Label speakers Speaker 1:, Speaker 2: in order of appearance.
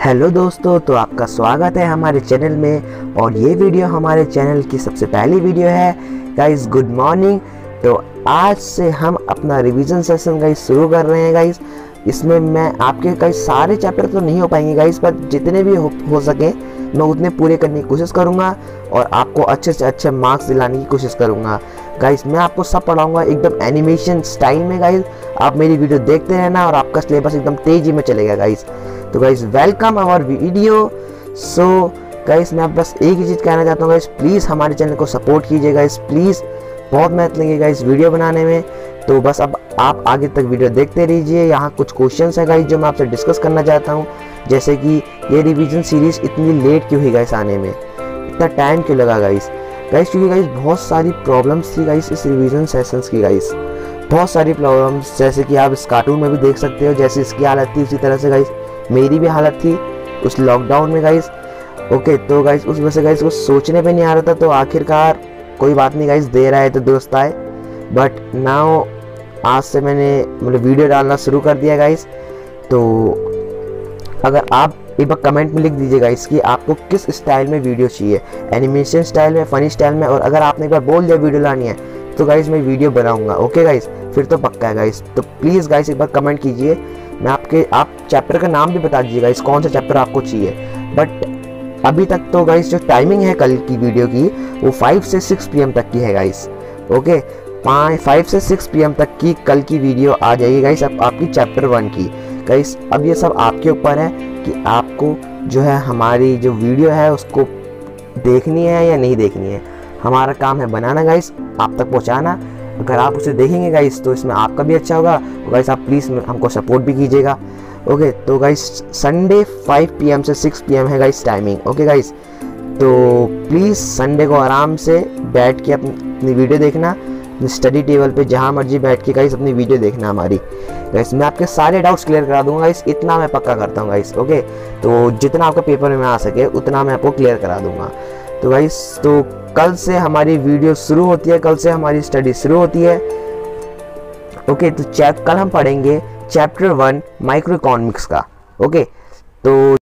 Speaker 1: Hello दोस्तों, तो आपका स्वागत है हमारे चैनल में। और ये वीडियो हमारे चैनल की सबसे पहली वीडियो है। Guys good morning. तो आज से हम अपना रिवीजन सेशन गाइस शुरू कर रहे हैं गाइस। इसमें मैं आपके गाइस सारे चैप्टर तो नहीं हो पाएंगे गाइस, पर जितने भी हो सके मैं उतने पूरे करने की कोशिश करूँगा और आपको अच्छे से अच्छे मार्क्स दिलाने की कोशिश करूँगा गाइस। मैं आपको सब पढ़ाऊँगा एकदम एनिमेशन स्टाइल में गाइस। आप मेरी वीडियो देखते रहना और आपका सिलेबस एकदम तेज़ी में चलेगा गाइस। तो guys welcome our video. So guys मैं बस एक ही चीज़ कहना चाहता हूँ गाइस, प्लीज़ हमारे चैनल को सपोर्ट कीजिए गाइस, प्लीज़। बहुत मेहनत लेंगे गाइस वीडियो बनाने में। तो बस अब आप आगे तक वीडियो देखते रहिए। यहाँ कुछ क्वेश्चंस है गाइस जो मैं आपसे डिस्कस करना चाहता हूँ, जैसे कि ये रिवीजन सीरीज इतनी लेट क्यों हुई गाइस आने में, इतना टाइम क्यों लगा गाइस। क्योंकि गाइस बहुत सारी प्रॉब्लम्स थी गाइस इस रिवीजन सेशंस की गाइस, बहुत सारी प्रॉब्लम्स, जैसे कि आप इस कार्टून में भी देख सकते हो। जैसे इसकी हालत थी उसी तरह से गाइस मेरी भी हालत थी उस लॉकडाउन में गाइस। ओके, तो गाइस उस वजह से गाइस कुछ सोचने पे नहीं आ रहा था। तो आखिरकार कोई बात नहीं गाइस, देर आए तो दोस्त आए। बट नाउ आज से मैंने मतलब वीडियो डालना शुरू कर दिया गाइस। तो अगर आप एक बार कमेंट में लिख दीजिए गाइस कि आपको किस स्टाइल में वीडियो चाहिए, एनिमेशन स्टाइल में, फनी स्टाइल में। और अगर आपने एक बार बोल दिया वीडियो लानी है तो गाइस मैं वीडियो बनाऊंगा। ओके गाइस, फिर तो पक्का है गाइस। तो प्लीज़ गाइस एक बार कमेंट कीजिए। मैं आप चैप्टर का नाम भी बता दीजिए गाइस, कौन सा चैप्टर आपको चाहिए। बट अभी तक तो गाइस जो टाइमिंग है कल की वीडियो की वो 5 से 6 PM तक की है गाइस। ओके, 5 से 6 PM तक की कल की वीडियो आ जाएगी गाइस आपकी चैप्टर 1 की गाइस। अब ये सब आपके ऊपर है कि आपको जो है हमारी जो वीडियो है उसको देखनी है या नहीं देखनी है। हमारा काम है बनाना गाइस, आप तक पहुंचाना। अगर आप उसे देखेंगे गाइस तो इसमें आपका भी अच्छा होगा। गाइस आप प्लीज़ हमको सपोर्ट भी कीजिएगा। ओके, तो गाइस संडे 5 PM से 6 PM है गाइस टाइमिंग। ओके गाइस, तो प्लीज़ संडे को आराम से बैठ के अपनी वीडियो देखना, स्टडी टेबल पे जहाँ मर्जी बैठ के गाइस अपनी वीडियो देखना हमारी। गाइस मैं आपके सारे डाउट्स क्लियर करा दूंगा गाइस, इतना मैं पक्का करता हूँ गाइस। ओके, तो जितना आपका पेपर में आ सके उतना मैं आपको क्लियर करा दूंगा। तो गाइस तो कल से हमारी वीडियो शुरू होती है, कल से हमारी स्टडी शुरू होती है। ओके, तो कल हम पढ़ेंगे चैप्टर 1 माइक्रो इकोनॉमिक्स का। ओके, तो